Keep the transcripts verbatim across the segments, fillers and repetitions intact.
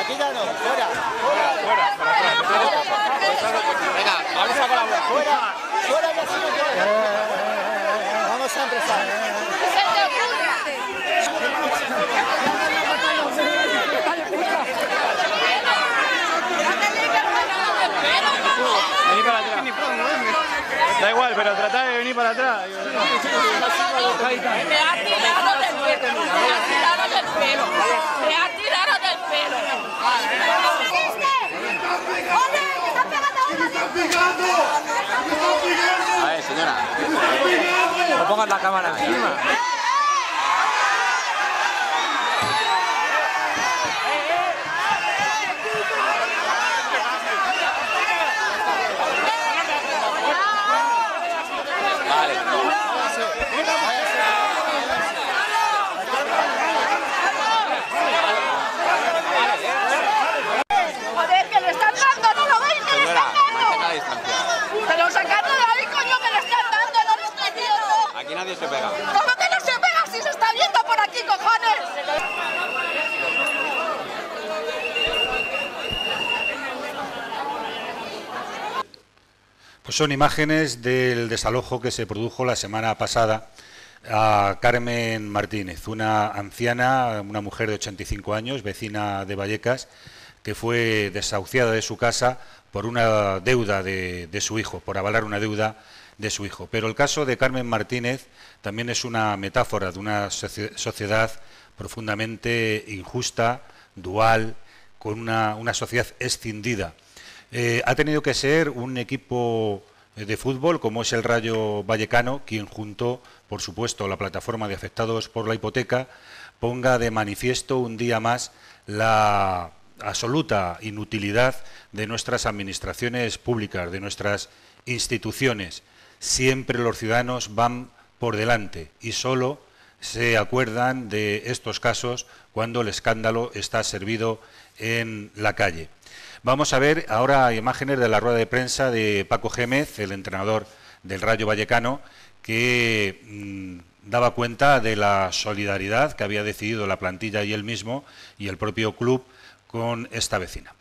Aquí ya no, fuera, fuera, fuera, fuera. Venga, vamos a colaborar. Fuera, fuera ya sí no queda. Vamos a empezar. Vení para atrás. Da igual, pero tratá de venir para atrás. Me ha tirado del pelo. Me ha tirado del pelo. Me ha tirado del pelo. A ver, señora. No pongas la cámara encima. Joder, que le están dando, ¿no lo veis? ¡Que le están dando! Pero sacando de ahí, coño, que le están dando, no lo estoy viendo. Aquí nadie se pega. ¿Cómo que no se pega si se está viendo por aquí, cojones? Pues son imágenes del desalojo que se produjo la semana pasada a Carmen Martínez, una anciana, una mujer de ochenta y cinco años, vecina de Vallecas, que fue desahuciada de su casa por una deuda de, de su hijo, por avalar una deuda de su hijo. Pero el caso de Carmen Martínez también es una metáfora de una sociedad profundamente injusta, dual, con una, una sociedad escindida. Eh, ha tenido que ser un equipo de fútbol como es el Rayo Vallecano quien, junto, por supuesto, la plataforma de afectados por la hipoteca, ponga de manifiesto un día más la absoluta inutilidad de nuestras administraciones públicas, de nuestras instituciones. Siempre los ciudadanos van por delante y solo se acuerdan de estos casos cuando el escándalo está servido en la calle. Vamos a ver ahora imágenes de la rueda de prensa de Paco Gémez, el entrenador del Rayo Vallecano, que mmm, daba cuenta de la solidaridad que había decidido la plantilla y él mismo y el propio club con esta vecina.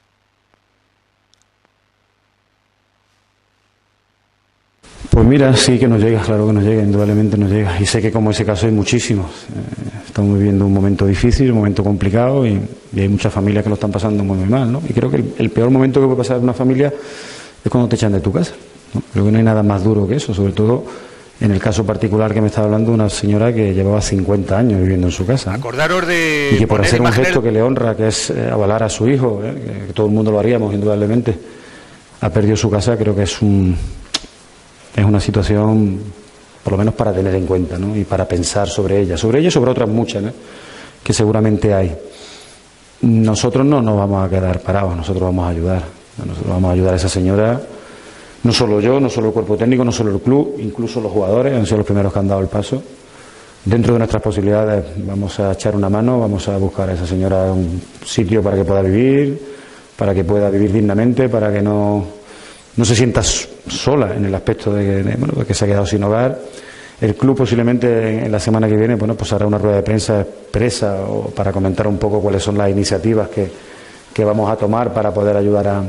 Pues mira, sí que nos llega, claro que nos llega, indudablemente nos llega. Y sé que como ese caso hay muchísimos. Eh, estamos viviendo un momento difícil, un momento complicado y, y hay muchas familias que lo están pasando muy, muy mal, ¿no? Y creo que el, el peor momento que puede pasar en una familia es cuando te echan de tu casa, ¿no? Creo que no hay nada más duro que eso, sobre todo en el caso particular que me estaba hablando, una señora que llevaba cincuenta años viviendo en su casa, ¿no? Acordaros de y que por hacer un imágenes... gesto que le honra, que es eh, avalar a su hijo, ¿eh? que, que todo el mundo lo haríamos indudablemente, ha perdido su casa. Creo que es un... es una situación, por lo menos para tener en cuenta, ¿no? Y para pensar sobre ella, sobre ella y sobre otras muchas, ¿no? Que seguramente hay. Nosotros no nos vamos a quedar parados, nosotros vamos a ayudar. Nosotros vamos a ayudar a esa señora, no solo yo, no solo el cuerpo técnico, no solo el club, incluso los jugadores han sido los primeros que han dado el paso. Dentro de nuestras posibilidades vamos a echar una mano, vamos a buscar a esa señora un sitio para que pueda vivir, para que pueda vivir dignamente, para que no... no se sienta sola en el aspecto de que, de, bueno, de que se ha quedado sin hogar. El club posiblemente en la semana que viene, bueno, pues hará una rueda de prensa expresa o para comentar un poco cuáles son las iniciativas que, que vamos a tomar para poder ayudar a,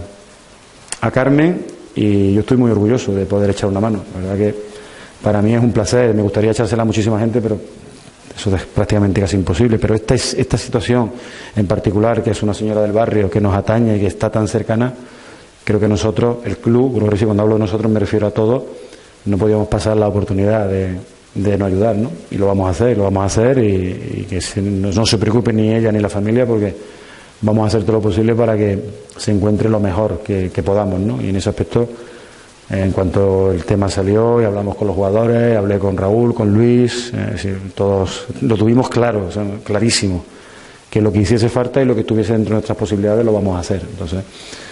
a Carmen, y yo estoy muy orgulloso de poder echar una mano. La verdad que para mí es un placer, me gustaría echársela a muchísima gente, pero eso es prácticamente casi imposible. Pero esta, es, esta situación en particular, que es una señora del barrio que nos atañe y que está tan cercana, creo que nosotros, el club, cuando hablo de nosotros me refiero a todos, no podíamos pasar la oportunidad de, de no ayudar, ¿no? Y lo vamos a hacer, lo vamos a hacer y, y que se, no, no se preocupe ni ella ni la familia, porque vamos a hacer todo lo posible para que se encuentre lo mejor que, que podamos, ¿no? Y en ese aspecto, en cuanto el tema salió y hablamos con los jugadores, hablé con Raúl, con Luis, eh, sí, todos lo tuvimos claro, o sea, clarísimo, que lo que hiciese falta y lo que estuviese dentro de nuestras posibilidades lo vamos a hacer. Entonces,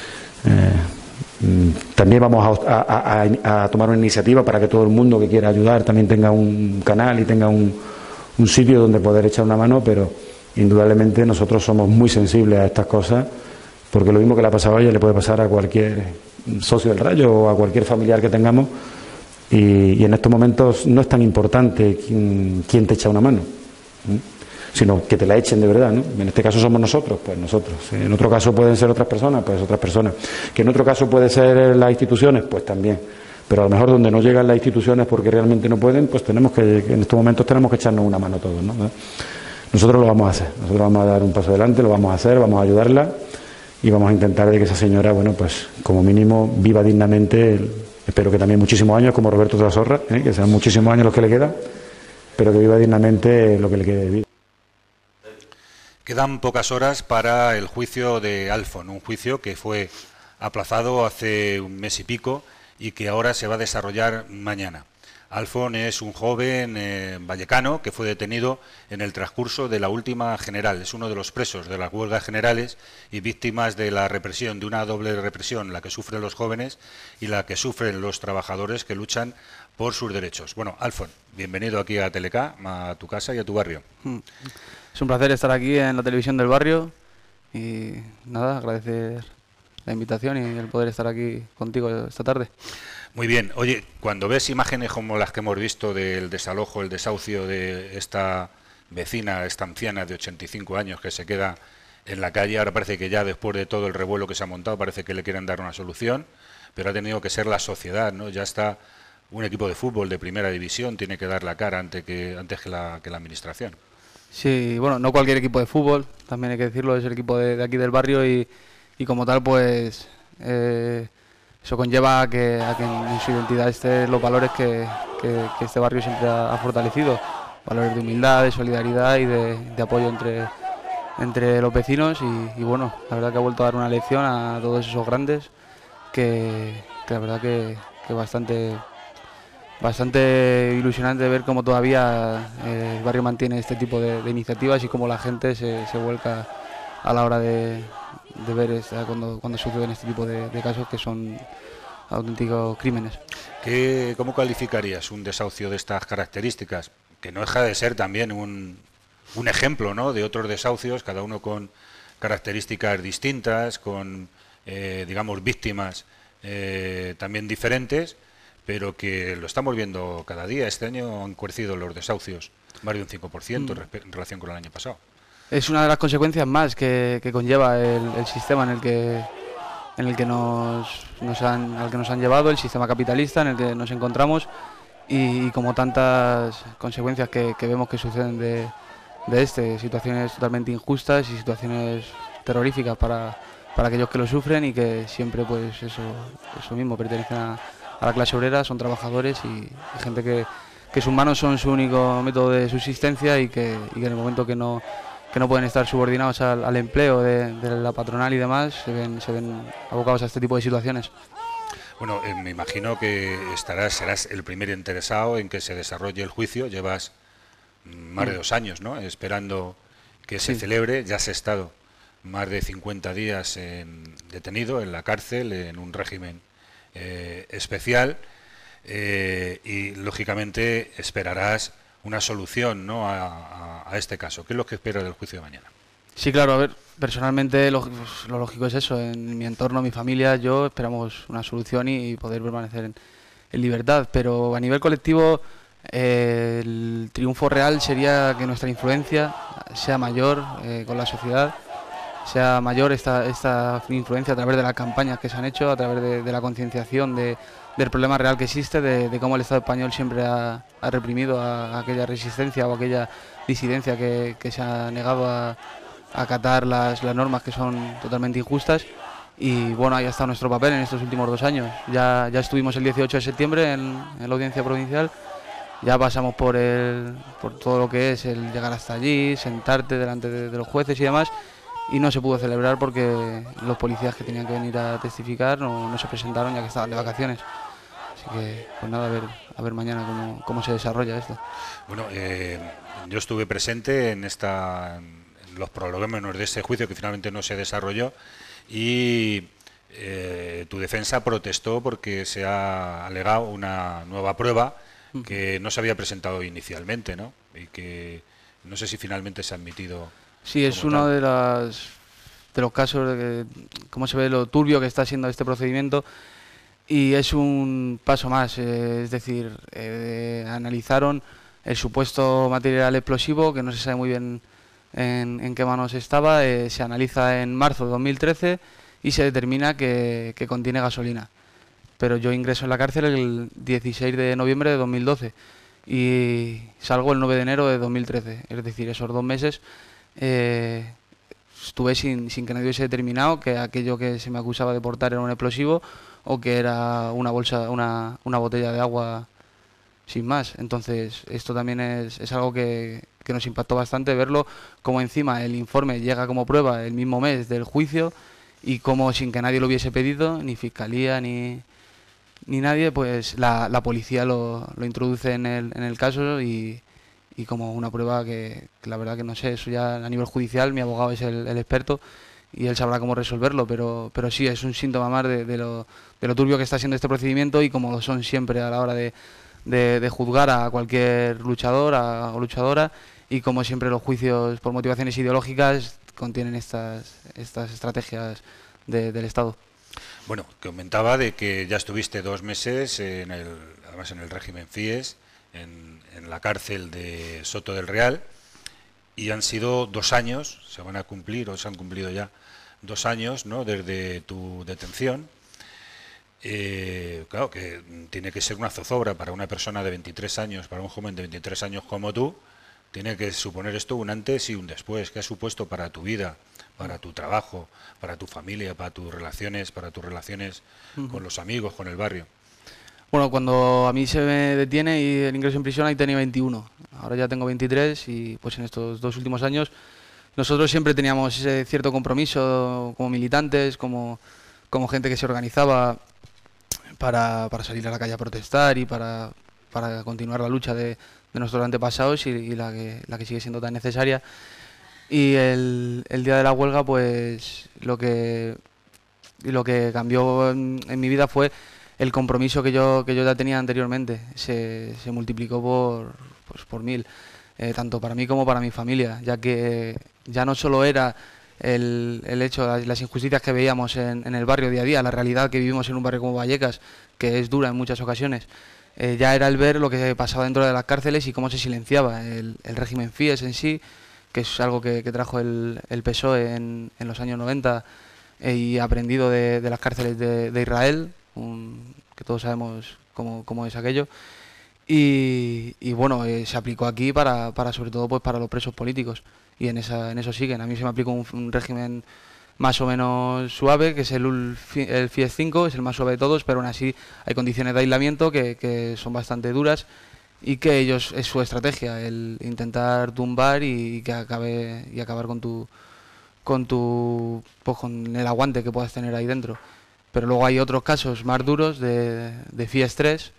Eh, también vamos a, a, a, a tomar una iniciativa para que todo el mundo que quiera ayudar también tenga un canal y tenga un, un sitio donde poder echar una mano, pero indudablemente nosotros somos muy sensibles a estas cosas, porque lo mismo que le ha pasado a ella le puede pasar a cualquier socio del Rayo o a cualquier familiar que tengamos, y, y en estos momentos no es tan importante quién, quién te echa una mano. sino que te la echen de verdad, ¿no? En este caso somos nosotros, pues nosotros. En otro caso pueden ser otras personas, pues otras personas. Que en otro caso puede ser las instituciones, pues también. Pero a lo mejor donde no llegan las instituciones porque realmente no pueden, pues tenemos que, en estos momentos tenemos que echarnos una mano todos, ¿no? Nosotros lo vamos a hacer, nosotros vamos a dar un paso adelante, lo vamos a hacer, vamos a ayudarla y vamos a intentar de que esa señora, bueno, pues como mínimo viva dignamente, espero que también muchísimos años, como Roberto Trasorra, ¿eh? Que sean muchísimos años los que le quedan, pero que viva dignamente lo que le quede de vida. Quedan pocas horas para el juicio de Alfon, un juicio que fue aplazado hace un mes y pico y que ahora se va a desarrollar mañana. Alfon es un joven eh, vallecano que fue detenido en el transcurso de la última general. Es uno de los presos de las huelgas generales y víctimas de la represión, de una doble represión, la que sufren los jóvenes y la que sufren los trabajadores que luchan por sus derechos. Bueno, Alfon, bienvenido aquí a Telecá, a tu casa y a tu barrio. Es un placer estar aquí en la televisión del barrio y nada, agradecer la invitación y el poder estar aquí contigo esta tarde. Muy bien. Oye, cuando ves imágenes como las que hemos visto del desalojo, el desahucio de esta vecina, esta anciana de ochenta y cinco años que se queda en la calle, ahora parece que ya después de todo el revuelo que se ha montado, parece que le quieren dar una solución, pero ha tenido que ser la sociedad, ¿no? Ya está un equipo de fútbol de primera división, tiene que dar la cara antes que, antes que, la, que la administración. Sí, bueno, no cualquier equipo de fútbol, también hay que decirlo, es el equipo de, de aquí del barrio y, y como tal, pues... Eh, Eso conlleva a que, a que en su identidad estén los valores que, que, que este barrio siempre ha, ha fortalecido, valores de humildad, de solidaridad y de, de apoyo entre, entre los vecinos y, y bueno, la verdad que ha vuelto a dar una lección a todos esos grandes que, que la verdad que, que bastante, bastante ilusionante ver cómo todavía eh, el barrio mantiene este tipo de, de iniciativas y cómo la gente se, se vuelca a la hora de... de ver esta, cuando, cuando suceden este tipo de, de casos que son auténticos crímenes. ¿Qué, ¿Cómo calificarías un desahucio de estas características? Que no deja de ser también un, un ejemplo, ¿no?, de otros desahucios, cada uno con características distintas, con, eh, digamos, víctimas eh, también diferentes, pero que lo estamos viendo cada día. Este año han crecido los desahucios más de un cinco por ciento mm. en relación con el año pasado. Es una de las consecuencias más que, que conlleva el, el sistema en el que en el que nos, nos han al que nos han llevado, el sistema capitalista en el que nos encontramos y, y como tantas consecuencias que, que vemos que suceden de, de este, situaciones totalmente injustas y situaciones terroríficas para, para aquellos que lo sufren y que siempre pues eso, eso mismo, pertenecen a, a la clase obrera, son trabajadores y, y gente que, que sus manos son su único método de subsistencia y que, y que en el momento que no que no pueden estar subordinados al, al empleo de, de la patronal y demás, se ven, se ven abocados a este tipo de situaciones. Bueno, eh, me imagino que estarás, serás el primer interesado en que se desarrolle el juicio. Llevas más de dos años, ¿no?, esperando que se sí. celebre. Ya has estado más de cincuenta días en, detenido en la cárcel, en un régimen eh, especial, eh, y lógicamente esperarás una solución, ¿no?, a, a, a este caso. ¿Qué es lo que espera del juicio de mañana? Sí, claro, a ver, personalmente lo, lo lógico es eso. En mi entorno, mi familia, yo esperamos una solución y, y poder permanecer en, en libertad, pero a nivel colectivo eh, el triunfo real sería que nuestra influencia sea mayor eh, con la sociedad, sea mayor esta, esta influencia a través de las campañas que se han hecho, a través de, de la concienciación de del problema real que existe, de, de cómo el Estado español siempre ha, ha reprimido a, a aquella resistencia o aquella disidencia que, que se ha negado a, a acatar las, las normas que son totalmente injustas. Y bueno, ahí está nuestro papel en estos últimos dos años. Ya, ya estuvimos el dieciocho de septiembre en, en la audiencia provincial, ya pasamos por, el, por todo lo que es el llegar hasta allí, sentarte delante de, de los jueces y demás, y no se pudo celebrar porque los policías que tenían que venir a testificar no, no se presentaron ya que estaban de vacaciones. Así que, pues nada, a ver, a ver mañana cómo, cómo se desarrolla esto. Bueno, eh, yo estuve presente en, esta, en los prolegómenos de este juicio que finalmente no se desarrolló y eh, tu defensa protestó porque se ha alegado una nueva prueba que no se había presentado inicialmente, ¿no? Y que no sé si finalmente se ha admitido. Sí, es uno de, las, de los casos de que, cómo se ve lo turbio que está siendo este procedimiento. Y es un paso más, eh, es decir, eh, analizaron el supuesto material explosivo, que no se sabe muy bien en, en qué manos estaba, eh, se analiza en marzo de dos mil trece y se determina que, que contiene gasolina. Pero yo ingreso en la cárcel el dieciséis de noviembre de dos mil doce y salgo el nueve de enero de dos mil trece. Es decir, esos dos meses eh, estuve sin, sin que nadie hubiese determinado que aquello que se me acusaba de portar era un explosivo o que era una bolsa, una, una botella de agua sin más. Entonces, esto también es, es algo que, que nos impactó bastante, verlo como encima el informe llega como prueba el mismo mes del juicio y como sin que nadie lo hubiese pedido, ni fiscalía, ni, ni nadie, pues la, la policía lo, lo introduce en el, en el caso y, y como una prueba que, que la verdad que no sé, eso ya a nivel judicial, mi abogado es el, el experto y él sabrá cómo resolverlo, pero, pero sí, es un síntoma más de, de, lo, de lo turbio que está siendo este procedimiento y como lo son siempre a la hora de, de, de juzgar a cualquier luchador a, o luchadora, y como siempre los juicios por motivaciones ideológicas contienen estas, estas estrategias de, del Estado. Bueno, comentaba de que ya estuviste dos meses, en el, además en el régimen FIES, en, en la cárcel de Soto del Real, y han sido dos años, se van a cumplir o se han cumplido ya dos años, ¿no?, desde tu detención. Eh, claro que tiene que ser una zozobra para una persona de veintitrés años, para un joven de veintitrés años como tú, tiene que suponer esto un antes y un después. ¿Qué ha supuesto para tu vida, para tu trabajo, para tu familia, para tus relaciones, para tus relaciones uh-huh. con los amigos, con el barrio? Bueno, cuando a mí se me detiene y el ingreso en prisión ahí tenía veintiuno, ahora ya tengo veintitrés y pues en estos dos últimos años nosotros siempre teníamos ese cierto compromiso como militantes, como, como gente que se organizaba para, para salir a la calle a protestar y para, para continuar la lucha de, de nuestros antepasados y, y la, que, la que sigue siendo tan necesaria. Y el, el día de la huelga, pues lo que, lo que cambió en, en mi vida fue el compromiso que yo, que yo ya tenía anteriormente. Se, se multiplicó por, pues, por mil, eh, tanto para mí como para mi familia, ya que ya no solo era el, el hecho, las, las injusticias que veíamos en, en el barrio día a día, la realidad que vivimos en un barrio como Vallecas, que es dura en muchas ocasiones, eh, ya era el ver lo que pasaba dentro de las cárceles y cómo se silenciaba el, el régimen FIES en sí, que es algo que, que trajo el, el P S O E en, en los años noventa eh, y aprendido de, de las cárceles de, de Israel, un, que todos sabemos cómo, cómo es aquello. Y, y bueno, eh, se aplicó aquí para, para sobre todo pues para los presos políticos y en, esa, en eso siguen. A mí se me aplicó un, un régimen más o menos suave, que es el, el FIES cinco, es el más suave de todos, pero aún así hay condiciones de aislamiento que, que son bastante duras y que ellos es su estrategia, el intentar tumbar y que acabe y acabar con tu con tu pues con el aguante que puedas tener ahí dentro. Pero luego hay otros casos más duros de, de FIES tres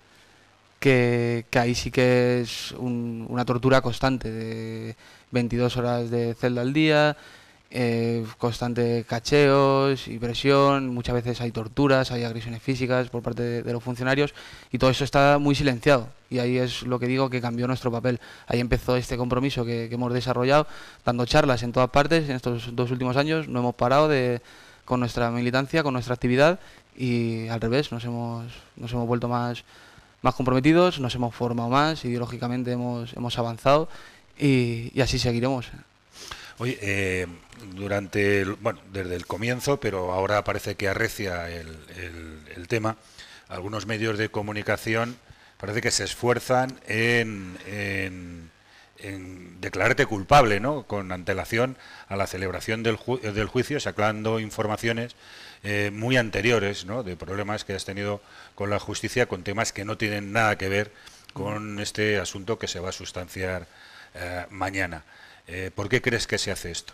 que, que ahí sí que es un, una tortura constante de veintidós horas de celda al día, eh, constante cacheos y presión, muchas veces hay torturas, hay agresiones físicas por parte de, de los funcionarios y todo eso está muy silenciado y ahí es lo que digo que cambió nuestro papel. Ahí empezó este compromiso que, que hemos desarrollado, dando charlas en todas partes en estos dos últimos años, no hemos parado de, con nuestra militancia, con nuestra actividad y al revés, nos hemos, nos hemos vuelto más, más comprometidos, nos hemos formado más, ideológicamente hemos, hemos avanzado y, y así seguiremos. Oye, eh, durante, el, bueno, desde el comienzo, pero ahora parece que arrecia el, el, el tema, algunos medios de comunicación parece que se esfuerzan en, en, en declararte culpable, ¿no?, con antelación a la celebración del, ju del juicio, sacando informaciones eh, muy anteriores, ¿no?, de problemas que has tenido con la justicia, con temas que no tienen nada que ver con este asunto que se va a sustanciar eh, mañana. Eh, ¿Por qué crees que se hace esto?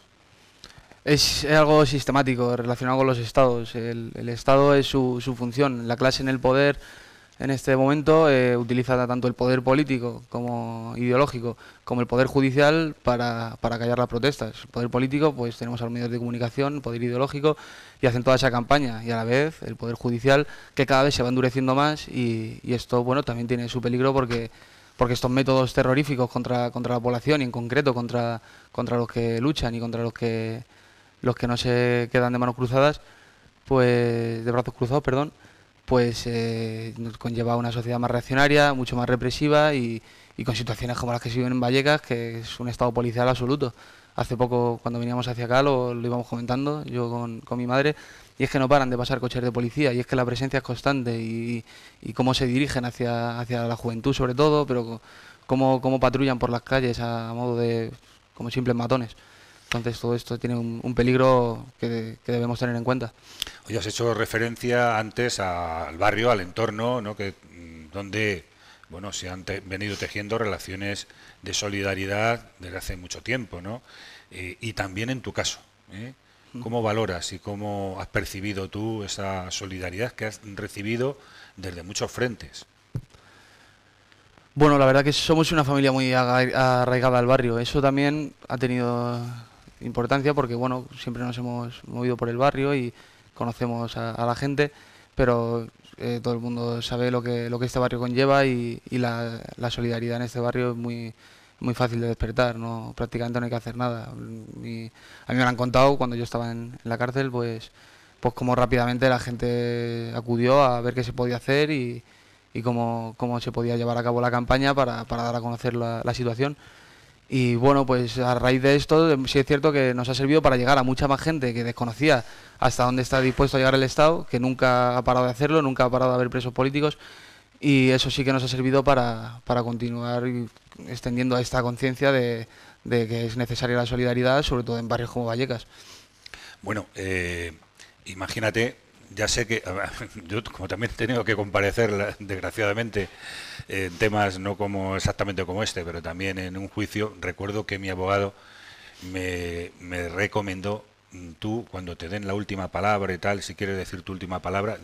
Es algo sistemático relacionado con los estados. El, el Estado es su, su función. La clase en el poder en este momento eh, utiliza tanto el poder político como ideológico como el poder judicial para, para callar las protestas. El poder político, pues tenemos a los medios de comunicación, poder ideológico, y hacen toda esa campaña. Y a la vez el poder judicial, que cada vez se va endureciendo más y, y esto, bueno, también tiene su peligro porque porque estos métodos terroríficos contra, contra la población y en concreto contra, contra los que luchan y contra los que los que no se quedan de manos cruzadas, pues de brazos cruzados, perdón, pues eh, conlleva una sociedad más reaccionaria, mucho más represiva y, y con situaciones como las que se viven en Vallecas, que es un estado policial absoluto. hace poco cuando veníamos hacia acá lo, lo íbamos comentando, yo con, con mi madre, y es que no paran de pasar coches de policía, y es que la presencia es constante, y, y cómo se dirigen hacia, hacia la juventud sobre todo, pero cómo, cómo patrullan por las calles a modo de como simples matones. Entonces todo esto tiene un, un peligro que, que debemos tener en cuenta. Oye, has hecho referencia antes al barrio, al entorno, ¿no? Que, donde bueno, se han te venido tejiendo relaciones de solidaridad desde hace mucho tiempo, ¿no? Eh, y también en tu caso, ¿eh? ¿Cómo valoras y cómo has percibido tú esa solidaridad que has recibido desde muchos frentes? Bueno, la verdad que somos una familia muy arraigada al barrio. Eso también ha tenido importancia porque, bueno, siempre nos hemos movido por el barrio y conocemos a, a la gente, pero eh, todo el mundo sabe lo que, lo que este barrio conlleva y, y la, la solidaridad en este barrio es muy, muy fácil de despertar, no, prácticamente no hay que hacer nada. Y a mí me lo han contado cuando yo estaba en, en la cárcel, pues, pues cómo rápidamente la gente acudió a ver qué se podía hacer y, y cómo, cómo se podía llevar a cabo la campaña para, para dar a conocer la, la situación. Y bueno, pues a raíz de esto sí es cierto que nos ha servido para llegar a mucha más gente que desconocía hasta dónde está dispuesto a llegar el Estado, que nunca ha parado de hacerlo, nunca ha parado de haber presos políticos, y eso sí que nos ha servido para, para continuar extendiendo esta conciencia de, de que es necesaria la solidaridad, sobre todo en barrios como Vallecas. Bueno, eh, imagínate, ya sé que yo como también he tenido que comparecer desgraciadamente en temas no como exactamente como este, pero también en un juicio, recuerdo que mi abogado me, me recomendó, tú cuando te den la última palabra y tal, si quieres decir tu última palabra,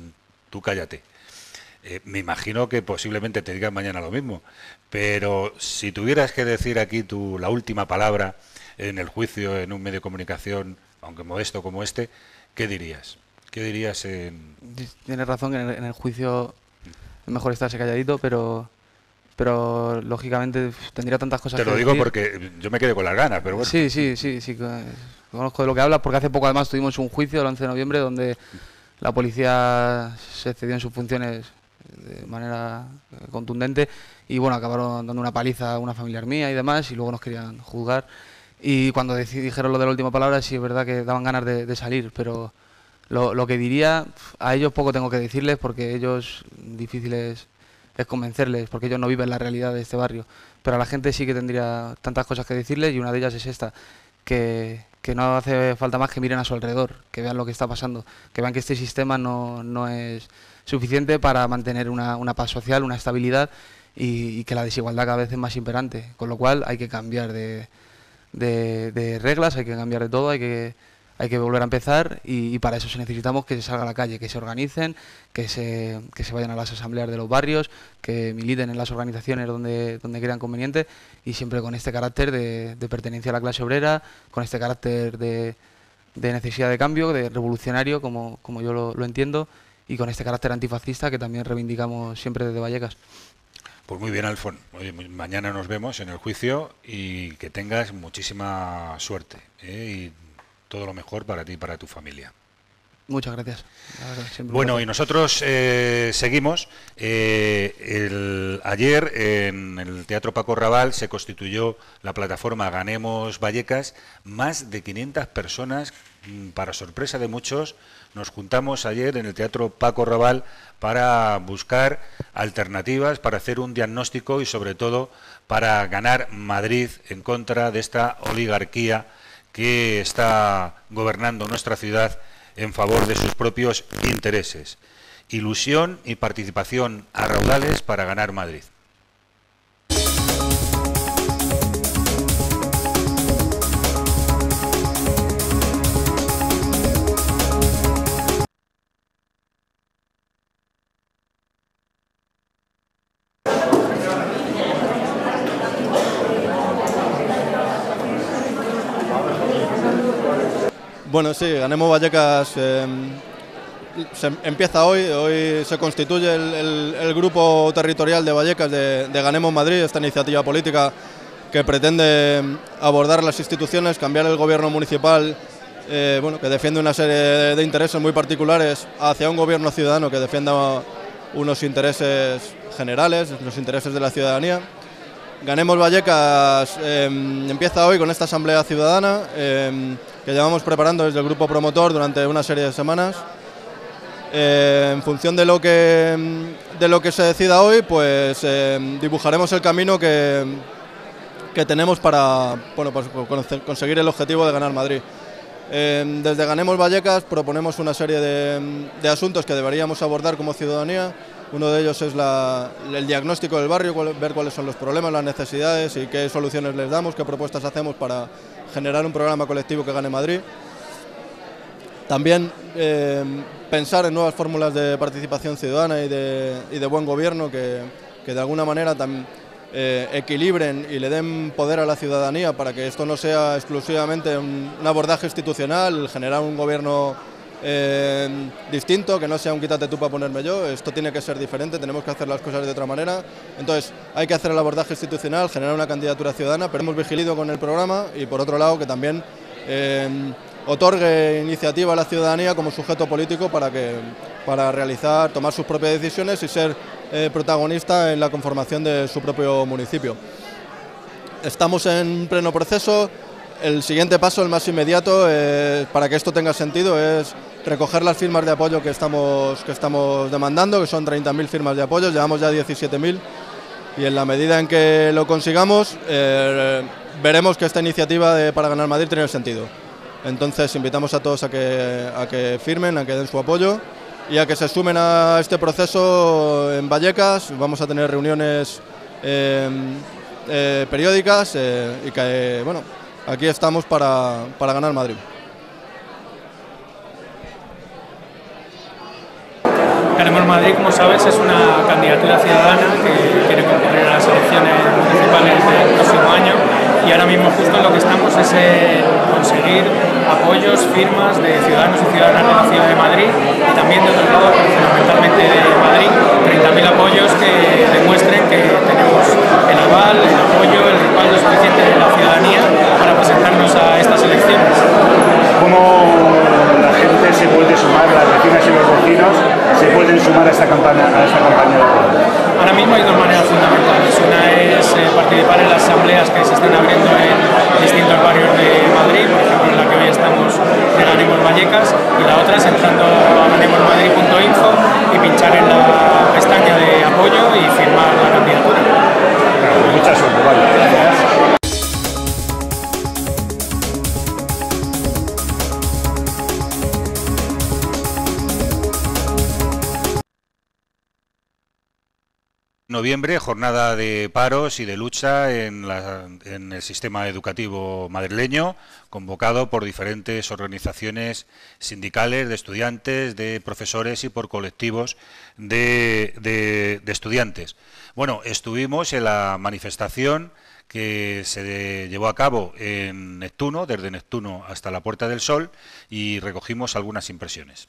tú cállate. Eh, me imagino que posiblemente te digan mañana lo mismo, pero si tuvieras que decir aquí tu, la última palabra en el juicio, en un medio de comunicación, aunque modesto como este, ¿qué dirías? ¿Qué dirías en...? Tienes razón, que en el, en el juicio es mejor estarse calladito, pero pero lógicamente tendría tantas cosas que decir. Te lo digo porque yo me quedé con las ganas, pero bueno. Sí, sí, sí, sí, conozco de lo que hablas, porque hace poco además tuvimos un juicio el once de noviembre donde la policía se excedió en sus funciones de manera contundente y bueno, acabaron dando una paliza a una familiar mía y demás, y luego nos querían juzgar. Y cuando dijeron lo de la última palabra, sí es verdad que daban ganas de, de salir, pero lo, lo que diría, a ellos poco tengo que decirles, porque ellos difíciles es convencerles, porque ellos no viven la realidad de este barrio, pero a la gente sí que tendría tantas cosas que decirles, y una de ellas es esta, que, que no hace falta más que miren a su alrededor, que vean lo que está pasando, que vean que este sistema no, no es suficiente para mantener una, una paz social, una estabilidad, y, y que la desigualdad cada vez es más imperante, con lo cual hay que cambiar de, de, de reglas, hay que cambiar de todo, hay que, hay que volver a empezar, y, y para eso necesitamos que se salga a la calle, que se organicen, que se, que se vayan a las asambleas de los barrios, que militen en las organizaciones donde, donde crean conveniente, y siempre con este carácter de, de pertenencia a la clase obrera, con este carácter de, de necesidad de cambio, de revolucionario, como, como yo lo, lo entiendo, y con este carácter antifascista que también reivindicamos siempre desde Vallecas. Pues muy bien, Alfon. Oye, mañana nos vemos en el juicio y que tengas muchísima suerte, ¿eh? Y todo lo mejor para ti y para tu familia. Muchas gracias. Bueno, y nosotros eh, seguimos. Eh, el, ayer en el Teatro Paco Raval se constituyó la plataforma Ganemos Vallecas. Más de quinientas personas, para sorpresa de muchos, nos juntamos ayer en el Teatro Paco Raval para buscar alternativas, para hacer un diagnóstico y sobre todo para ganar Madrid en contra de esta oligarquía que está gobernando nuestra ciudad en favor de sus propios intereses. Ilusión y participación a raudales para ganar Madrid. Bueno, sí, Ganemos Vallecas eh, se empieza hoy, hoy se constituye el, el, el grupo territorial de Vallecas de, de Ganemos Madrid, esta iniciativa política que pretende abordar las instituciones, cambiar el gobierno municipal, eh, bueno, que defiende una serie de, de intereses muy particulares hacia un gobierno ciudadano que defienda unos intereses generales, los intereses de la ciudadanía. Ganemos Vallecas eh, empieza hoy con esta asamblea ciudadana eh, que llevamos preparando desde el grupo promotor durante una serie de semanas. Eh, en función de lo que de lo que se decida hoy, pues eh, dibujaremos el camino que, que tenemos para bueno, pues, conseguir el objetivo de ganar Madrid. Eh, desde Ganemos Vallecas proponemos una serie de, de asuntos que deberíamos abordar como ciudadanía. Uno de ellos es la, el diagnóstico del barrio, cuál, ver cuáles son los problemas, las necesidades y qué soluciones les damos, qué propuestas hacemos para generar un programa colectivo que gane Madrid. También eh, pensar en nuevas fórmulas de participación ciudadana y de, y de buen gobierno que, que de alguna manera también eh, equilibren y le den poder a la ciudadanía para que esto no sea exclusivamente un, un abordaje institucional, generar un gobierno eh, distinto, que no sea un quítate tú para ponerme yo. Esto tiene que ser diferente, tenemos que hacer las cosas de otra manera. Entonces hay que hacer el abordaje institucional, generar una candidatura ciudadana, pero hemos vigilado con el programa y por otro lado que también eh, otorgue iniciativa a la ciudadanía como sujeto político para, que, para realizar, tomar sus propias decisiones y ser eh, protagonista en la conformación de su propio municipio. Estamos en pleno proceso. El siguiente paso, el más inmediato, eh, para que esto tenga sentido, es recoger las firmas de apoyo que estamos, que estamos demandando, que son treinta mil firmas de apoyo, llevamos ya diecisiete mil y en la medida en que lo consigamos eh, veremos que esta iniciativa de Para Ganar Madrid tiene sentido. Entonces invitamos a todos a que, a que firmen, a que den su apoyo y a que se sumen a este proceso en Vallecas. Vamos a tener reuniones eh, eh, periódicas eh, y que, bueno, aquí estamos para, para ganar Madrid. Ganemos Madrid, como sabes, es una candidatura ciudadana que quiere concurrir a las elecciones municipales del próximo año y ahora mismo justo en lo que estamos es en conseguir apoyos, firmas de ciudadanos y ciudadanas de la ciudad de Madrid y también de otros lados, fundamentalmente de Madrid, treinta mil apoyos que demuestren que tenemos el aval, el apoyo, el respaldo suficiente de la ciudadanía para presentarnos a estas elecciones. ¿Cómo la gente se puede sumar, las vecinas y los vecinos se pueden sumar a esta campaña, a esta campaña de apoyo? Ahora mismo hay dos maneras fundamentales. Una es eh, participar en las asambleas que se estén abriendo en distintos barrios de Madrid, por ejemplo en la que hoy estamos de Ganemos Vallecas, y la otra es entrando a ganemos madrid punto info y pinchar en la pestaña de apoyo y firmar la candidatura. Claro, mucha suerte, vale. Gracias. Noviembre, jornada de paros y de lucha en, la, en el sistema educativo madrileño, convocado por diferentes organizaciones sindicales de estudiantes, de profesores y por colectivos de, de, de estudiantes. Bueno, estuvimos en la manifestación que se llevó a cabo en Neptuno, desde Neptuno hasta la Puerta del Sol, y recogimos algunas impresiones.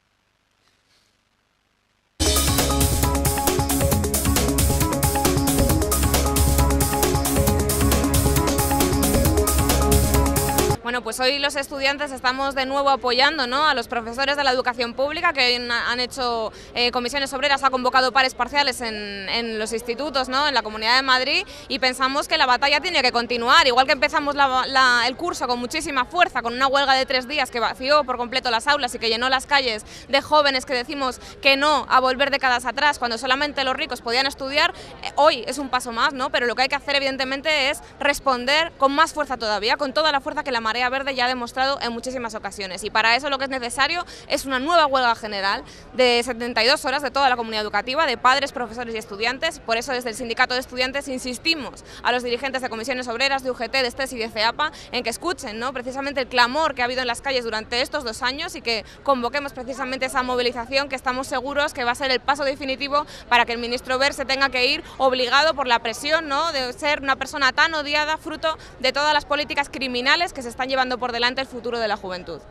Bueno, pues hoy los estudiantes estamos de nuevo apoyando, ¿no?, a los profesores de la educación pública que han hecho eh, comisiones obreras, ha convocado pares parciales en, en los institutos, ¿no?, en la Comunidad de Madrid, y pensamos que la batalla tiene que continuar. Igual que empezamos la, la, el curso con muchísima fuerza, con una huelga de tres días que vació por completo las aulas y que llenó las calles de jóvenes que decimos que no a volver décadas atrás cuando solamente los ricos podían estudiar, eh, hoy es un paso más, ¿no?, pero lo que hay que hacer evidentemente es responder con más fuerza todavía, con toda la fuerza que la Marea Verde ya ha demostrado en muchísimas ocasiones, y para eso lo que es necesario es una nueva huelga general de setenta y dos horas de toda la comunidad educativa, de padres, profesores y estudiantes. Por eso desde el Sindicato de Estudiantes insistimos a los dirigentes de comisiones obreras, de U G T, de S T E S y de CEAPA en que escuchen, ¿no?, precisamente el clamor que ha habido en las calles durante estos dos años y que convoquemos precisamente esa movilización que estamos seguros que va a ser el paso definitivo para que el ministro Wert se tenga que ir obligado por la presión, ¿no?, de ser una persona tan odiada fruto de todas las políticas criminales que se están llevando por delante el futuro de la juventud.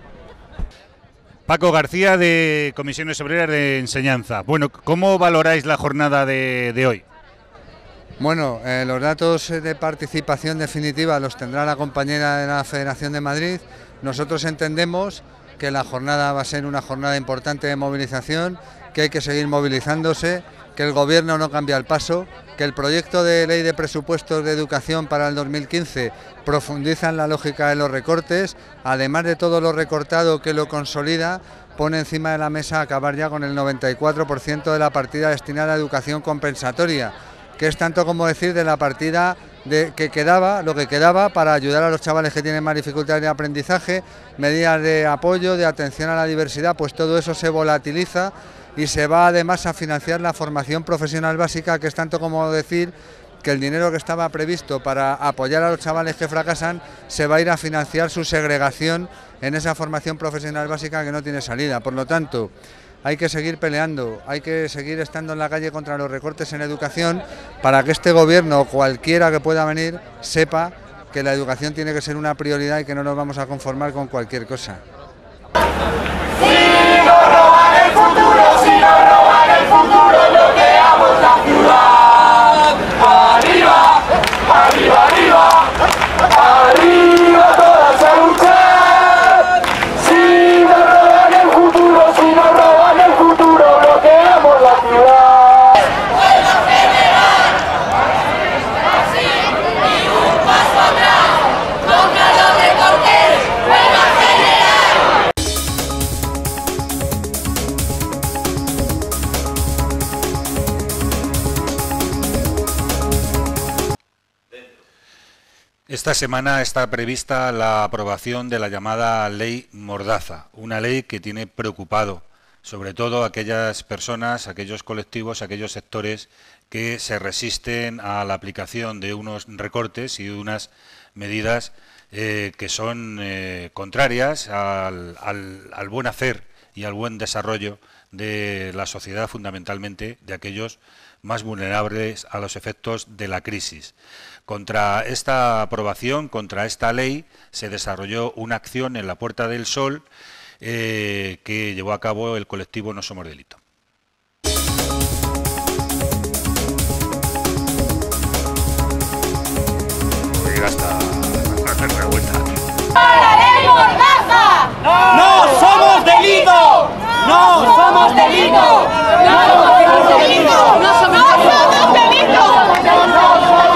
Paco García, de Comisiones Obreras de Enseñanza. Bueno, ¿cómo valoráis la jornada de, de hoy? Bueno, eh, los datos de participación definitiva los tendrá la compañera de la Federación de Madrid. Nosotros entendemos que la jornada va a ser una jornada importante de movilización, que hay que seguir movilizándose, que el Gobierno no cambia el paso, que el proyecto de ley de presupuestos de educación para el dos mil quince profundiza en la lógica de los recortes, además de todo lo recortado que lo consolida, pone encima de la mesa acabar ya con el noventa y cuatro por ciento de la partida destinada a educación compensatoria, que es tanto como decir de la partida de, que quedaba, lo que quedaba para ayudar a los chavales que tienen más dificultades de aprendizaje, medidas de apoyo, de atención a la diversidad, pues todo eso se volatiliza y se va además a financiar la formación profesional básica, que es tanto como decir que el dinero que estaba previsto para apoyar a los chavales que fracasan se va a ir a financiar su segregación en esa formación profesional básica que no tiene salida. Por lo tanto, hay que seguir peleando, hay que seguir estando en la calle contra los recortes en educación para que este Gobierno o cualquiera que pueda venir sepa que la educación tiene que ser una prioridad y que no nos vamos a conformar con cualquier cosa. Si nos roban el futuro, si nos roban el futuro, bloqueamos la ciudad. Arriba, arriba, arriba, arriba todas a luchar. Si nos roban el futuro, si nos roban el futuro, bloqueamos la ciudad. ¡Huelga general! Ni un paso atrás, contra los recortes, huelga general. Esta semana está prevista la aprobación de la llamada Ley Mordaza, una ley que tiene preocupado sobre todo a aquellas personas, aquellos colectivos, aquellos sectores que se resisten a la aplicación de unos recortes y de unas medidas eh, que son eh, contrarias al, al, al buen hacer y al buen desarrollo de la sociedad, fundamentalmente de aquellos más vulnerables a los efectos de la crisis. Contra esta aprobación, contra esta ley, se desarrolló una acción en la Puerta del Sol eh, que llevó a cabo el colectivo No Somos Delito. Hasta la vuelta. ¡La ley Mordaza! ¡No somos delito! ¡No somos delito! ¡No somos delito! ¡No somos delito!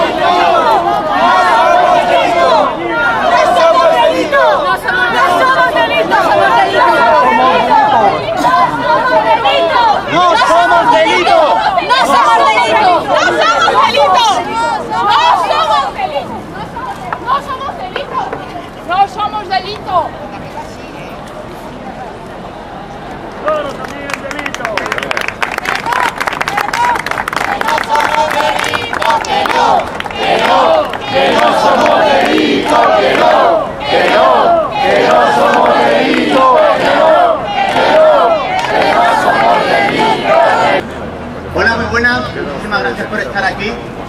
Hola, muy buenas, muchísimas gracias por estar aquí.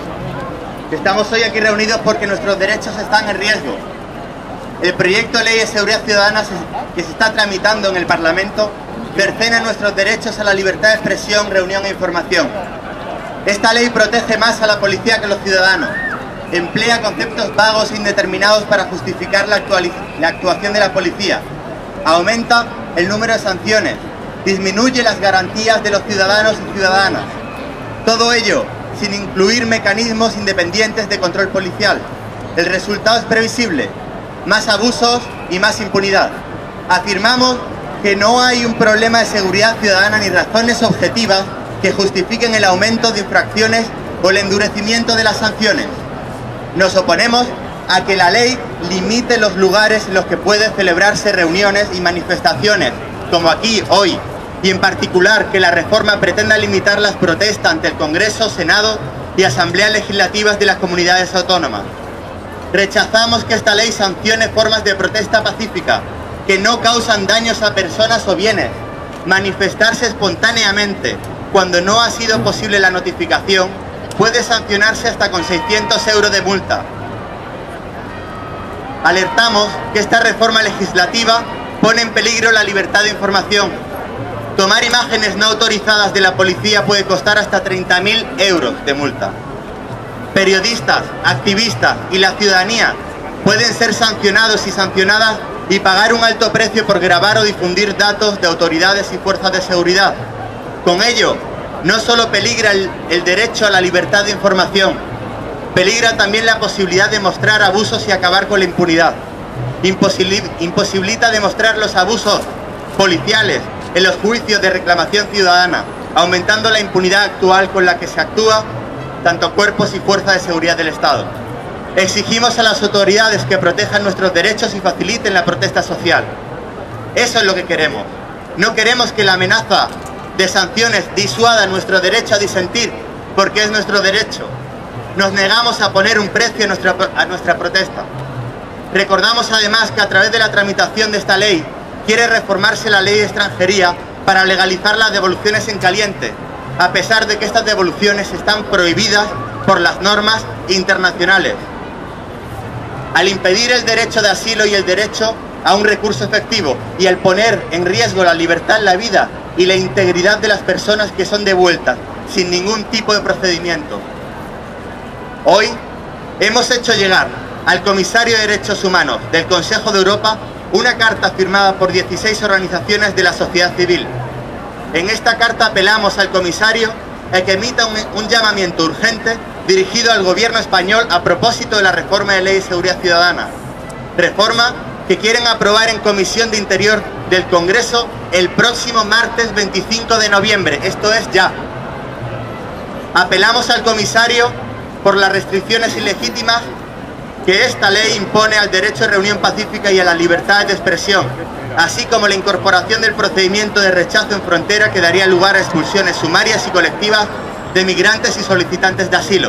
Estamos hoy aquí reunidos porque nuestros derechos están en riesgo. El proyecto de ley de seguridad ciudadana que se está tramitando en el Parlamento cercena nuestros derechos a la libertad de expresión, reunión e información. Esta ley protege más a la policía que a los ciudadanos. Emplea conceptos vagos e indeterminados para justificar la, la actuación de la policía. Aumenta el número de sanciones. Disminuye las garantías de los ciudadanos y ciudadanas. Todo ello sin incluir mecanismos independientes de control policial. El resultado es previsible: más abusos y más impunidad. Afirmamos que no hay un problema de seguridad ciudadana ni razones objetivas que justifiquen el aumento de infracciones o el endurecimiento de las sanciones. Nos oponemos a que la ley limite los lugares en los que pueden celebrarse reuniones y manifestaciones, como aquí hoy, y en particular que la reforma pretenda limitar las protestas ante el Congreso, Senado y Asambleas Legislativas de las comunidades autónomas. Rechazamos que esta ley sancione formas de protesta pacífica que no causan daños a personas o bienes. Manifestarse espontáneamente cuando no ha sido posible la notificación puede sancionarse hasta con seiscientos euros de multa. Alertamos que esta reforma legislativa pone en peligro la libertad de información. Tomar imágenes no autorizadas de la policía puede costar hasta treinta mil euros de multa. Periodistas, activistas y la ciudadanía pueden ser sancionados y sancionadas y pagar un alto precio por grabar o difundir datos de autoridades y fuerzas de seguridad. Con ello, no solo peligra el, el derecho a la libertad de información, peligra también la posibilidad de mostrar abusos y acabar con la impunidad. Imposibil- imposibilita demostrar los abusos policiales en los juicios de reclamación ciudadana, aumentando la impunidad actual con la que se actúa tanto cuerpos y fuerzas de seguridad del Estado. Exigimos a las autoridades que protejan nuestros derechos y faciliten la protesta social. Eso es lo que queremos. No queremos que la amenaza de sanciones disuada nuestro derecho a disentir, porque es nuestro derecho. Nos negamos a poner un precio a nuestra, a nuestra protesta. Recordamos además que a través de la tramitación de esta ley quiere reformarse la ley de extranjería para legalizar las devoluciones en caliente, a pesar de que estas devoluciones están prohibidas por las normas internacionales. Al impedir el derecho de asilo y el derecho a un recurso efectivo y al poner en riesgo la libertad, la vida y la integridad de las personas que son devueltas sin ningún tipo de procedimiento. Hoy hemos hecho llegar al Comisario de Derechos Humanos del Consejo de Europa una carta firmada por dieciséis organizaciones de la sociedad civil. En esta carta apelamos al comisario a que emita un, un llamamiento urgente dirigido al gobierno español a propósito de la reforma de Ley de Seguridad Ciudadana. Reforma que quieren aprobar en Comisión de Interior del Congreso el próximo martes veinticinco de noviembre, esto es ya. Apelamos al comisario por las restricciones ilegítimas que esta ley impone al derecho de reunión pacífica y a la libertad de expresión, así como la incorporación del procedimiento de rechazo en frontera que daría lugar a expulsiones sumarias y colectivas de migrantes y solicitantes de asilo.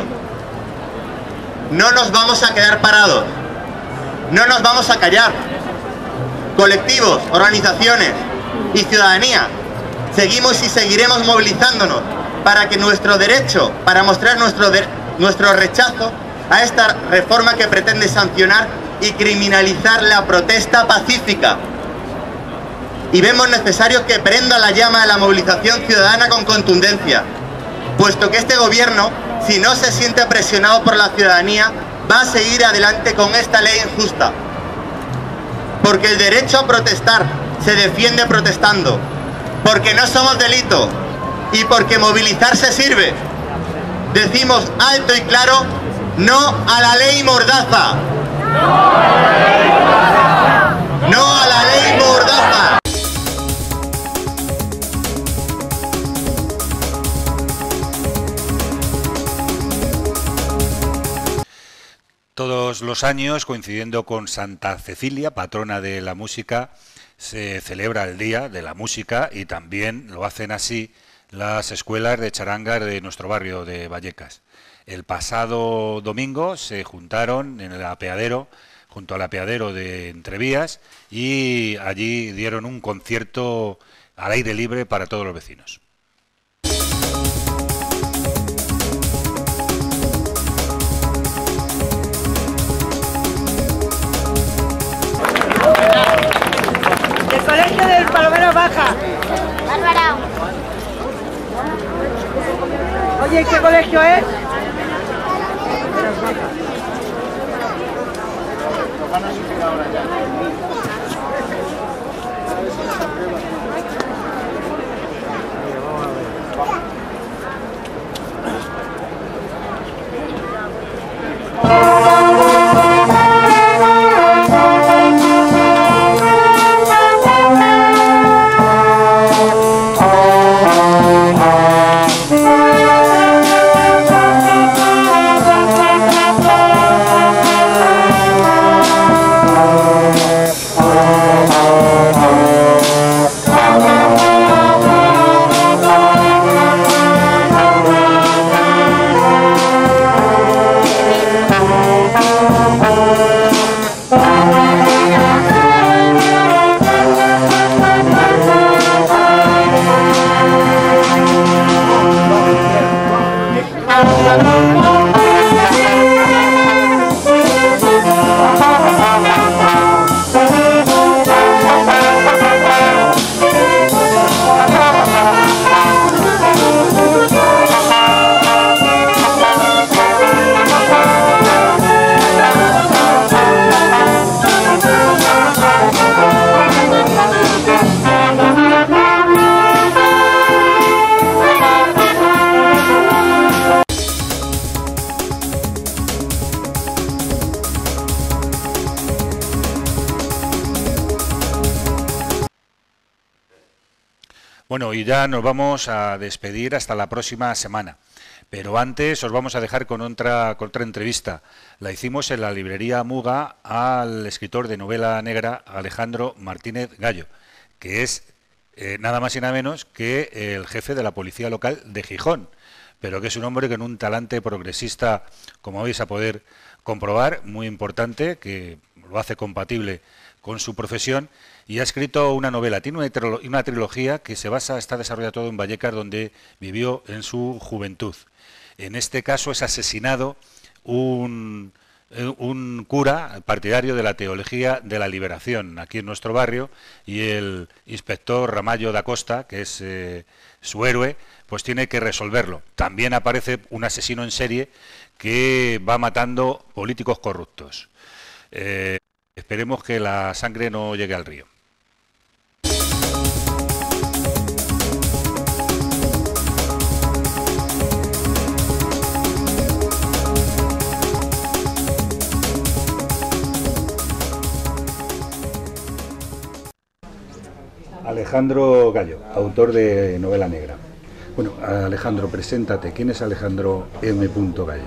No nos vamos a quedar parados, no nos vamos a callar. Colectivos, organizaciones y ciudadanía, seguimos y seguiremos movilizándonos para que nuestro derecho, para mostrar nuestro, de, nuestro rechazo a esta reforma que pretende sancionar y criminalizar la protesta pacífica. Y vemos necesario que prenda la llama de la movilización ciudadana con contundencia, puesto que este gobierno, si no se siente presionado por la ciudadanía, va a seguir adelante con esta ley injusta. Porque el derecho a protestar se defiende protestando, porque no somos delito y porque movilizarse sirve. Decimos alto y claro, no a la ley Mordaza. No a la ley Mordaza. Todos los años, coincidiendo con Santa Cecilia, patrona de la música, se celebra el Día de la Música y también lo hacen así las escuelas de charangas de nuestro barrio de Vallecas. El pasado domingo se juntaron en el apeadero, junto al apeadero de Entrevías, y allí dieron un concierto al aire libre para todos los vecinos. El colegio del Palomero Baja. Alvarado. Oye, ¿qué colegio es? Nos van a subir ahora ya. Bueno, y ya nos vamos a despedir hasta la próxima semana. Pero antes os vamos a dejar con otra, con otra entrevista. La hicimos en la librería Muga al escritor de novela negra Alejandro Martínez Gallo, que es eh, nada más y nada menos que el jefe de la policía local de Gijón, pero que es un hombre con un talante progresista, como vais a poder comprobar, muy importante, que lo hace compatible con su profesión, y ha escrito una novela, tiene una, trilo una trilogía que se basa, está desarrollada todo en Vallecas, donde vivió en su juventud. En este caso es asesinado un, un cura partidario de la teología de la liberación aquí en nuestro barrio, y el inspector Ramallo da Costa, que es eh, su héroe, pues tiene que resolverlo. También aparece un asesino en serie que va matando políticos corruptos. Eh, esperemos que la sangre no llegue al río. Alejandro Gallo, autor de novela negra. Bueno, Alejandro, preséntate. ¿Quién es Alejandro M. Gallo?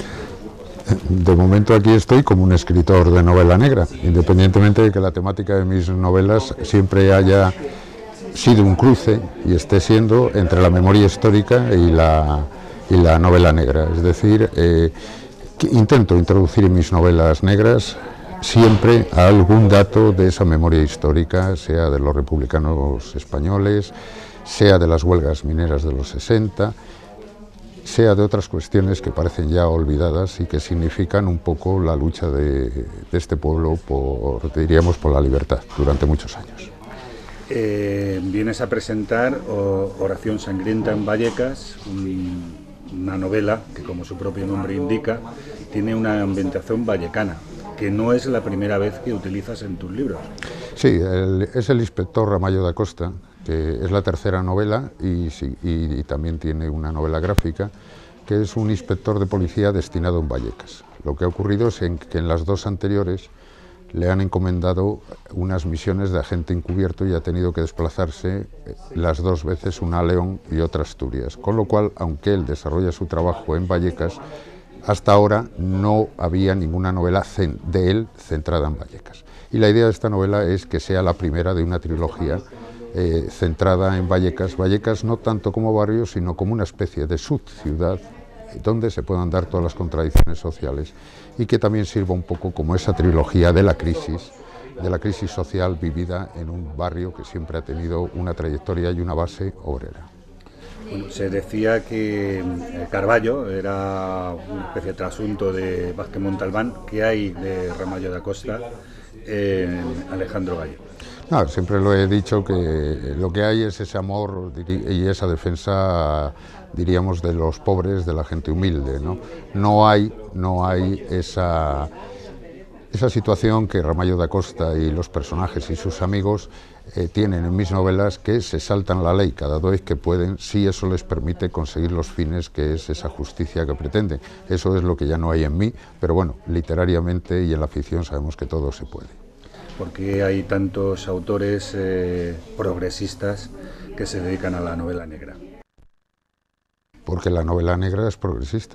De momento aquí estoy como un escritor de novela negra, independientemente de que la temática de mis novelas siempre haya sido un cruce y esté siendo entre la memoria histórica y la, y la novela negra. Es decir, eh, intento introducir en mis novelas negras siempre algún dato de esa memoria histórica, sea de los republicanos españoles, sea de las huelgas mineras de los sesenta, sea de otras cuestiones que parecen ya olvidadas y que significan un poco la lucha de, de este pueblo por, diríamos, por la libertad durante muchos años. Eh, vienes a presentar o, Oración sangrienta en Vallecas, un, una novela que, como su propio nombre indica, tiene una ambientación vallecana, que no es la primera vez que utilizas en tus libros. Sí, el, es el inspector Ramallo da Costa, que es la tercera novela y, y, y también tiene una novela gráfica, que es un inspector de policía destinado en Vallecas. Lo que ha ocurrido es en, que en las dos anteriores le han encomendado unas misiones de agente encubierto y ha tenido que desplazarse las dos veces, una a León y otra a Asturias, con lo cual, aunque él desarrolla su trabajo en Vallecas, hasta ahora no había ninguna novela de él centrada en Vallecas. Y la idea de esta novela es que sea la primera de una trilogía eh, centrada en Vallecas. Vallecas no tanto como barrio, sino como una especie de subciudad donde se puedan dar todas las contradicciones sociales y que también sirva un poco como esa trilogía de la crisis, de la crisis social vivida en un barrio que siempre ha tenido una trayectoria y una base obrera. Bueno, se decía que Carballo era una especie de trasunto de Vázquez Montalbán. ¿Qué hay de Ramallo da Costa en Alejandro Gallo? No, siempre lo he dicho que lo que hay es ese amor y esa defensa, diríamos, de los pobres, de la gente humilde, ¿no? No hay, no hay esa, esa situación que Ramallo da Costa y los personajes y sus amigos Eh, tienen en mis novelas, que se saltan la ley cada vez que pueden, si eso les permite conseguir los fines, que es esa justicia que pretenden. Eso es lo que ya no hay en mí, pero bueno, literariamente y en la ficción sabemos que todo se puede. ¿Por qué hay tantos autores eh, progresistas que se dedican a la novela negra? Porque la novela negra es progresista.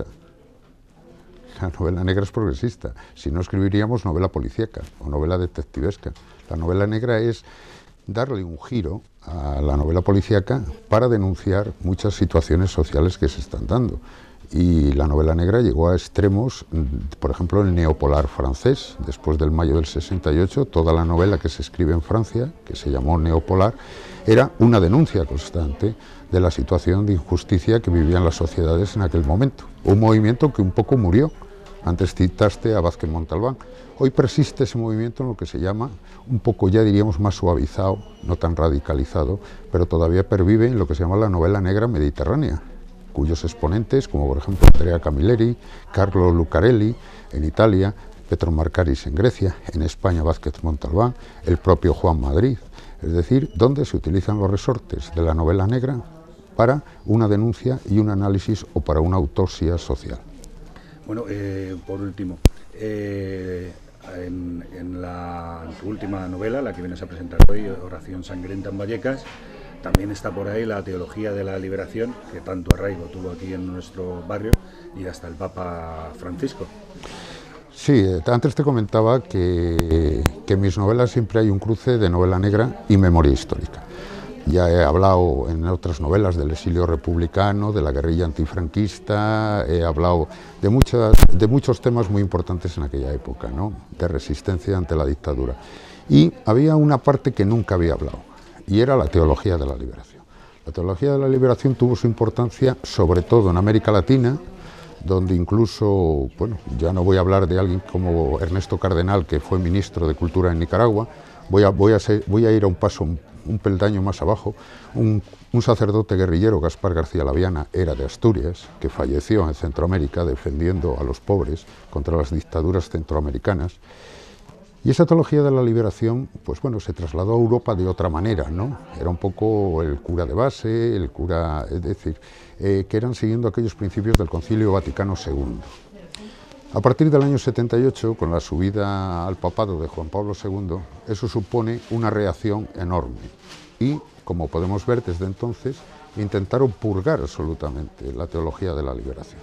La novela negra es progresista. Si no, escribiríamos novela policíaca o novela detectivesca. La novela negra es darle un giro a la novela policíaca para denunciar muchas situaciones sociales que se están dando. Y la novela negra llegó a extremos, por ejemplo, el neopolar francés. Después del mayo del sesenta y ocho, toda la novela que se escribe en Francia, que se llamó neopolar, era una denuncia constante de la situación de injusticia que vivían las sociedades en aquel momento. Un movimiento que un poco murió. Antes citaste a Vázquez Montalbán. Hoy persiste ese movimiento en lo que se llama, un poco ya diríamos más suavizado, no tan radicalizado, pero todavía pervive en lo que se llama la novela negra mediterránea, cuyos exponentes, como por ejemplo Andrea Camilleri, Carlo Lucarelli en Italia, Petro Markaris en Grecia, en España Vázquez Montalbán, el propio Juan Madrid, es decir, donde se utilizan los resortes de la novela negra para una denuncia y un análisis o para una autopsia social. Bueno, eh, por último, eh, en, en, la, en tu última novela, la que vienes a presentar hoy, Oración sangrienta en Vallecas, también está por ahí la teología de la liberación, que tanto arraigo tuvo aquí en nuestro barrio, y hasta el Papa Francisco. Sí, antes te comentaba que, que en mis novelas siempre hay un cruce de novela negra y memoria histórica. Ya he hablado en otras novelas del exilio republicano, de la guerrilla antifranquista, he hablado de, muchas, de muchos temas muy importantes en aquella época, ¿no? De resistencia ante la dictadura. Y había una parte que nunca había hablado, y era la teología de la liberación. La teología de la liberación tuvo su importancia sobre todo en América Latina, donde incluso, bueno, ya no voy a hablar de alguien como Ernesto Cardenal, que fue ministro de Cultura en Nicaragua, voy a, voy a, ser, voy a ir a un paso, un, un peldaño más abajo. Un, un sacerdote guerrillero, Gaspar García Laviana, era de Asturias, que falleció en Centroamérica defendiendo a los pobres contra las dictaduras centroamericanas. Y esa teología de la liberación, pues bueno, se trasladó a Europa de otra manera, ¿no? Era un poco el cura de base, el cura, es decir, eh, que eran siguiendo aquellos principios del Concilio Vaticano segundo. A partir del año setenta y ocho, con la subida al papado de Juan Pablo segundo, eso supone una reacción enorme. Y, como podemos ver desde entonces, intentaron purgar absolutamente la teología de la liberación.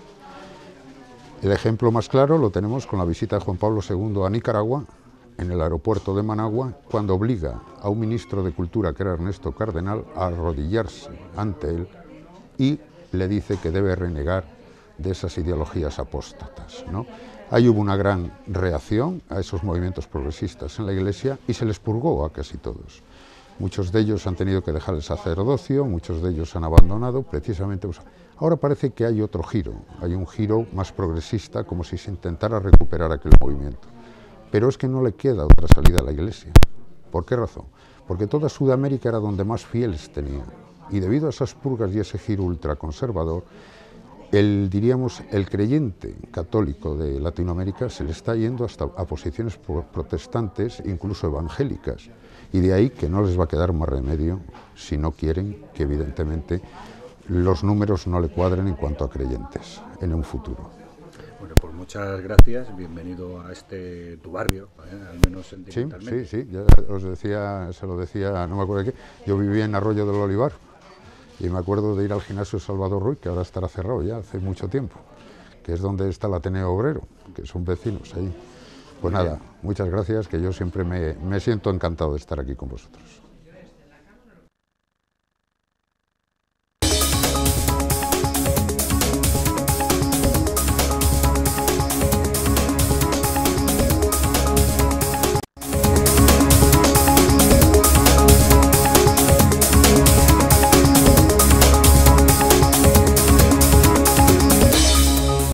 El ejemplo más claro lo tenemos con la visita de Juan Pablo segundo a Nicaragua, en el aeropuerto de Managua, cuando obliga a un ministro de Cultura, que era Ernesto Cardenal, a arrodillarse ante él y le dice que debe renegar de esas ideologías apóstatas, ¿no? Ahí hubo una gran reacción a esos movimientos progresistas en la Iglesia y se les purgó a casi todos. Muchos de ellos han tenido que dejar el sacerdocio, muchos de ellos han abandonado precisamente. Pues, ahora parece que hay otro giro, hay un giro más progresista, como si se intentara recuperar aquel movimiento. Pero es que no le queda otra salida a la Iglesia. ¿Por qué razón? Porque toda Sudamérica era donde más fieles tenía. Y debido a esas purgas y ese giro ultraconservador, el, diríamos, el creyente católico de Latinoamérica se le está yendo hasta a posiciones protestantes, incluso evangélicas. Y de ahí que no les va a quedar más remedio si no quieren que, evidentemente, los números no le cuadren en cuanto a creyentes en un futuro. Bueno, pues muchas gracias, bienvenido a este tu barrio, ¿eh? Al menos sentimentalmente. Sí, sí, sí, ya os decía, se lo decía, no me acuerdo de qué, yo vivía en Arroyo del Olivar y me acuerdo de ir al gimnasio Salvador Ruiz, que ahora estará cerrado ya hace mucho tiempo, que es donde está el Ateneo Obrero, que son vecinos ahí. Pues nada, muchas gracias, que yo siempre me, me siento encantado de estar aquí con vosotros.